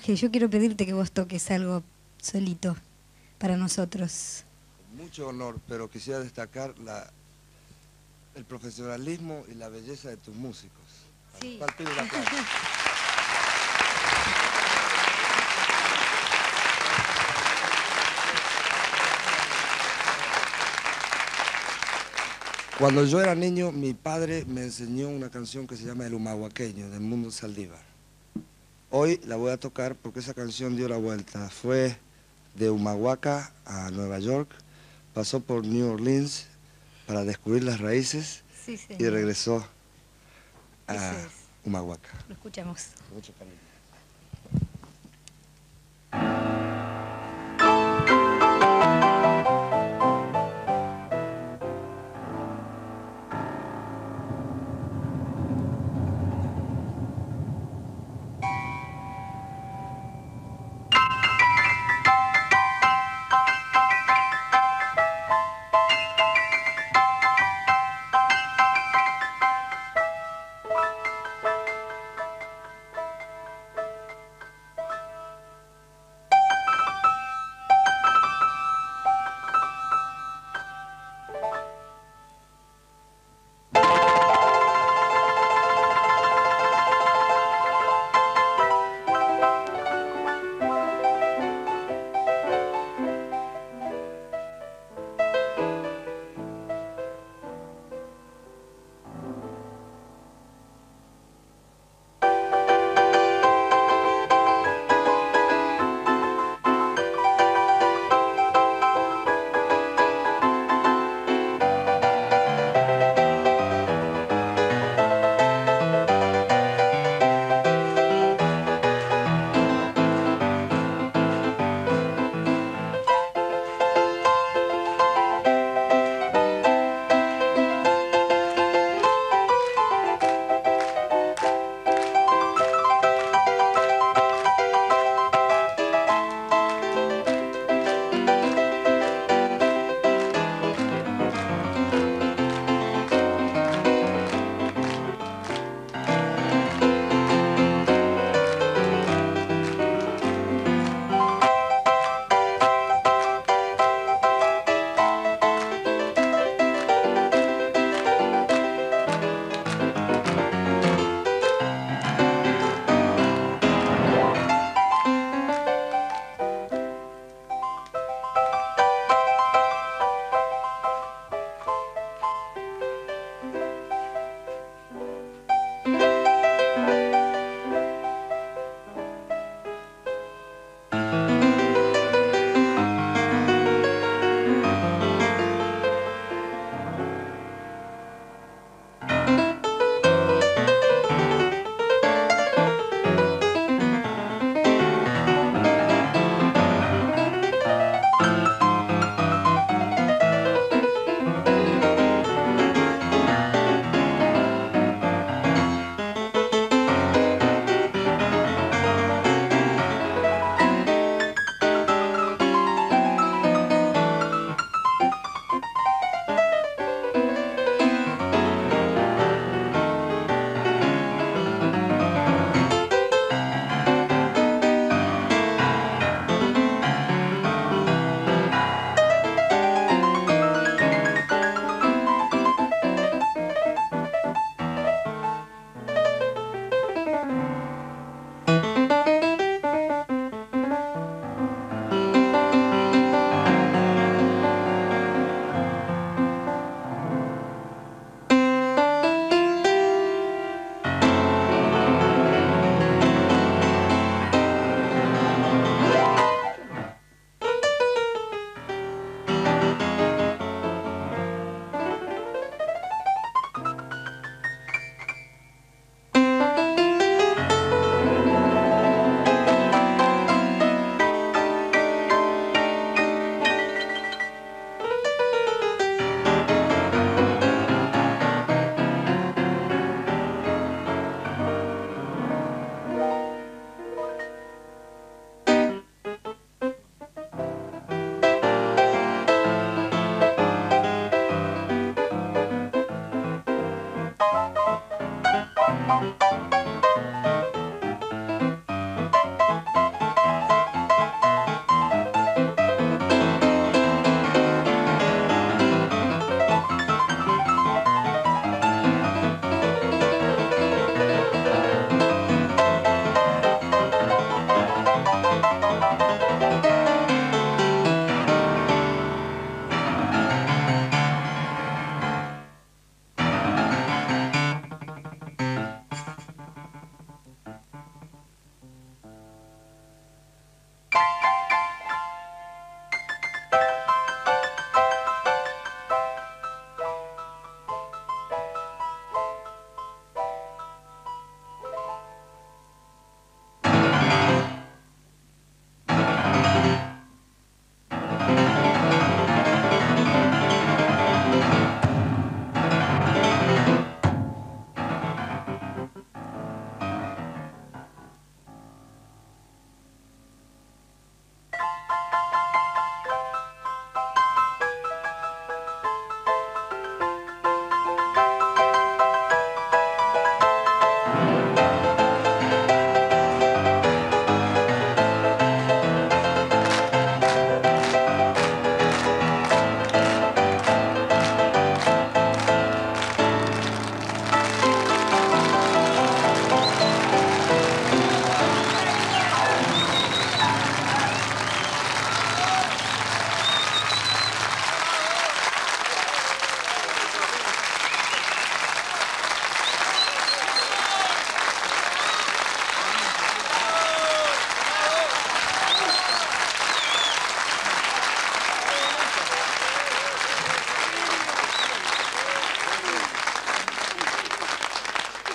que yo quiero pedirte que vos toques algo solito para nosotros. Con mucho honor, pero quisiera destacar el profesionalismo y la belleza de tus músicos. Sí. ¿Cuál pido un aplauso? Cuando yo era niño, mi padre me enseñó una canción que se llama El Humahuaqueño, del Mundo Saldívar. Hoy la voy a tocar porque esa canción dio la vuelta. Fue de Humahuaca a Nueva York, pasó por New Orleans para descubrir las raíces Sí, y señor. regresó Eso a es. Humahuaca. Lo escuchamos. Con mucho cariño.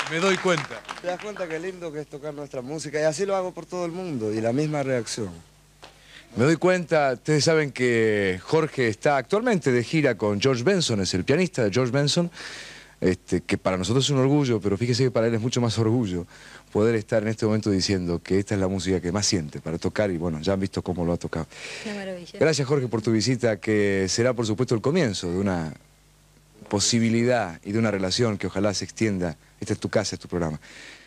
Me doy cuenta. ¿Te das cuenta qué lindo que es tocar nuestra música? Y así lo hago por todo el mundo, y la misma reacción. Me doy cuenta, ustedes saben que Jorge está actualmente de gira con George Benson, es el pianista de George Benson, que para nosotros es un orgullo, pero fíjese que para él es mucho más orgullo poder estar en este momento diciendo que esta es la música que más siente para tocar, y bueno, ya han visto cómo lo ha tocado. Una maravilla. Gracias, Jorge, por tu visita, que será por supuesto el comienzo de una posibilidad y de una relación que ojalá se extienda. Esta es tu casa, es tu programa.